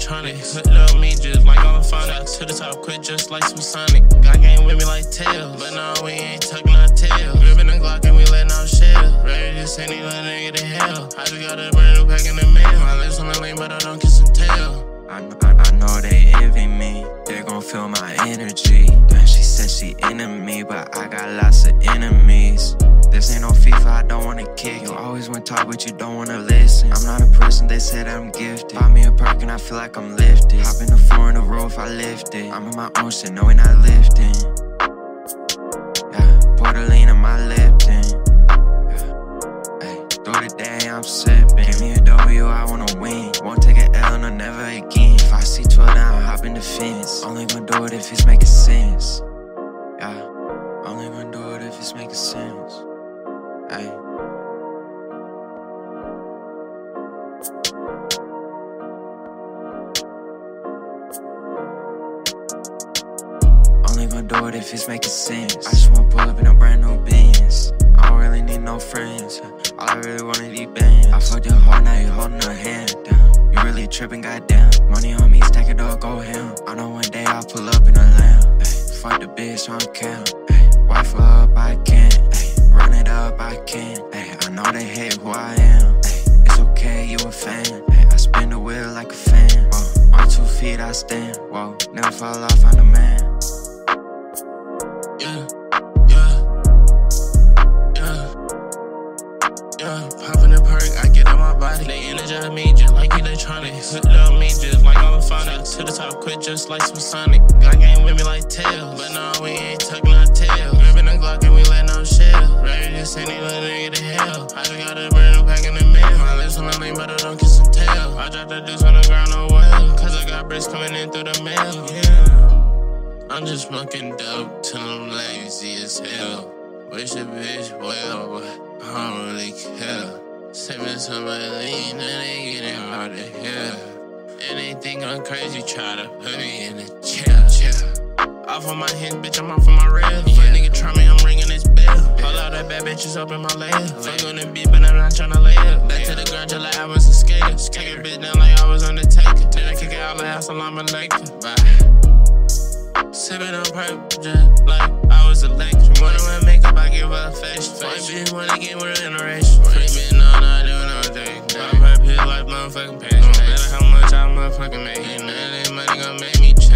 electronics. Hooked up me just like all the phonics. To the top quick just like some Sonic. Got game with me like tails, but no, we ain't tucking our tails. Gripping the Glock and we letting off shells. Ready to send any little nigga to hell. I just got a brand new pack in the mail. My lips on the lane, but I don't kiss and tell. I know they envy me, they gon' feel my energy. Then she said she into me, but I got lots of enemies. This ain't no FIFA, I don't wanna kick. You always wanna talk, but you don't wanna listen. I'm not a person, they say that I'm gifted. Buy me a perk and I feel like I'm lifted. Hop in the floor in the row if I lift it. I'm in my own shit, no we not lifting. Yeah, pour the lean in my Lipton. Yeah, hey, through the day I'm sipping. Give me a W, I wanna win. Won't take an L, no never again. If I see 12 down, hop in the fence. Only gonna do it if it's making sense. Yeah, only gonna do it if it's making sense. Hey. Only gonna do it if it's making sense. I just wanna pull up in a brand new Benz. I don't really need no friends. All I really want is these bands. I fucked your heart, now you holding her hand down. You really tripping, goddamn. Money on me, stack it up, go ham. I know one day I'll pull up in a lamb. Ay, fuck the bitch, 1krealm. Ay, wife her up, I can. Ay, run it up, I can. Ay, I know they hate who I am. Ay, it's okay, you a fan. Ay, I spin the wheel like a fan. Whoa, on 2 feet I stand. Whoa, never fall off, I'm the man. Poppin' the perk, I get on my body. They energize me just like electronics. Hooked up me just like all the phonics. To the top quick just like some Sonic. Got game with me like tails, but no, we ain't tucking our tails. Gripping the Glock and we letting off shells. Ready to send any little nigga to hell. I just got a brand new pack in the mail. My lips on the lane, but I don't kiss and tell. I dropped the deuce on the ground, oh well. Cause I got bricks coming in through the mail, yeah. I'm just smoking dope till I'm lazy as hell. Wish a bitch well, but I don't really care. Sipping somebody lean and they getting hard to hear. And they think I'm crazy, try to put me in a chair. Off on my hands, bitch, I'm off on my rail. Fuck nigga try me, I'm ringing this bell. All out that bad bitches up in my layer. Fuck on the beat, but I'm not tryna lay up. Back to the ground just like I was a skater. Kick a bitch down like I was Undertaker. Then I kick it out like how I'm a Laker. Bye. Sippin' on purple just like I was a Laker. Wanna wear makeup, I give her a face. White bitch wanna get with an generation. Free me, no, not doing no thing. Pop her pill like motherfucking pain. Matter how much I motherfucking make. None of that money gon' make me change.